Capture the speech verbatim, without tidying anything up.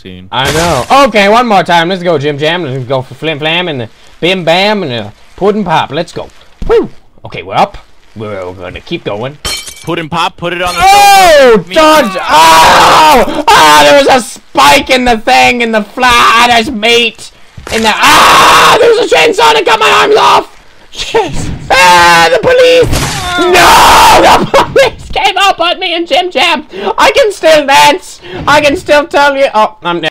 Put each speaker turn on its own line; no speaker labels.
fourteen.
I know. Okay, one more time. Let's go, Jim Jam. Let's go for Flim Flam and the Bim Bam and the Puddin' Pop. Let's go. Woo! Okay, we're up. We're gonna keep going.
Puddin' Pop, put it on the
Oh! Dodge! Oh! Ah! There was a spike in the thing, in the fly. There's meat. In the. Ah! There's a chainsaw that got my arms off! Yes! Ah! The police! No! The police came up on me and Jim Jam! I can still dance! I can still tell you. Oh, I'm dead.